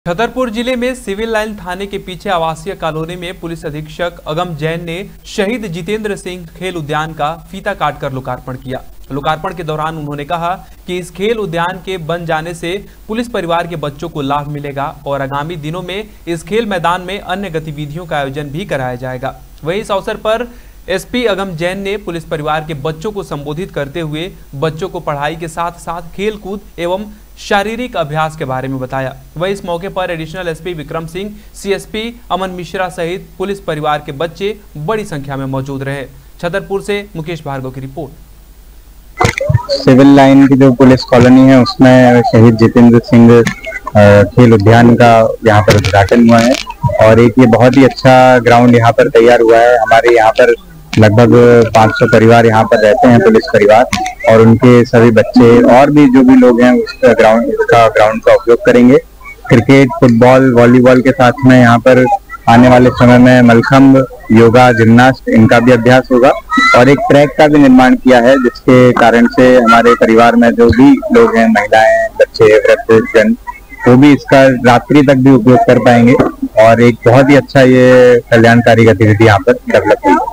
छतरपुर जिले में civil line थाने के पीछे आवासीय कॉलोनी में पुलिस अधीक्षक अगम जैन ने शहीद जितेंद्र सिंह खेल उद्यान का फीता काटकर लोकार्पण किया। लोकार्पण के दौरान उन्होंने कहा कि इस खेल उद्यान के बन जाने से पुलिस परिवार के बच्चों को लाभ मिलेगा और आगामी दिनों में इस खेल मैदान में अन्य गतिविधियों का आयोजन भी कराया जाएगा। वहीं इस अवसर पर एसपी अगम जैन ने पुलिस परिवार के बच्चों को संबोधित करते हुए बच्चों को पढ़ाई के साथ साथ खेल कूद एवं शारीरिक अभ्यास के बारे में बताया। वहीं इस मौके पर additional SP Vikram Singh, CSP Aman Mishra सहित पुलिस परिवार के बच्चे बड़ी संख्या में मौजूद रहे। छतरपुर से मुकेश भार्गव की रिपोर्ट। सिविल लाइन की जो पुलिस कॉलोनी है उसमें शहीद जितेंद्र सिंह खेल उद्यान का यहाँ पर उद्घाटन हुआ है और एक ये बहुत ही अच्छा ग्राउंड यहाँ पर तैयार हुआ है। हमारे यहाँ पर लगभग 500 परिवार यहाँ पर रहते हैं, पुलिस परिवार, और उनके सभी बच्चे और भी जो भी लोग हैं उसका ग्राउंड का उपयोग करेंगे। क्रिकेट, फुटबॉल, वॉलीबॉल के साथ में यहाँ पर आने वाले समय में मलखम्ब, योगा, जिम्नास्ट, इनका भी अभ्यास होगा और एक ट्रैक का भी निर्माण किया है जिसके कारण से हमारे परिवार में जो भी लोग हैं, महिलाएं, बच्चे, वृद्ध जन, वो भी इसका रात्रि तक भी उपयोग कर पाएंगे और एक बहुत ही अच्छा ये कल्याणकारी गतिविधि यहाँ पर डेवलप हुई।